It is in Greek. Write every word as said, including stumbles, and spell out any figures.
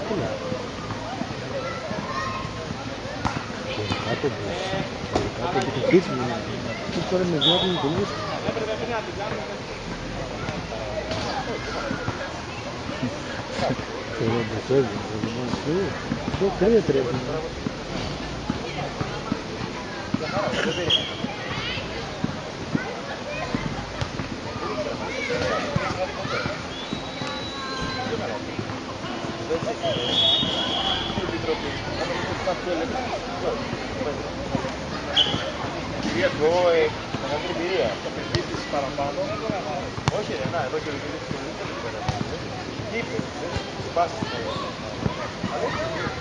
εύκολα. Κάτω πως, κάτω και το πίτσιμο είναι. Και τώρα με διάβουν το λίγο. Τώρα το φεύγει, το λιμάνι σου. Το κρύο τρέχει. Κυρία, εγώ μεγαλύτερη εμπειρία. Το παιδί της παραπάνω. Όχι, να, εδώ και ο παιδί της το δεν είπε. Είπε, δεν σπάσει.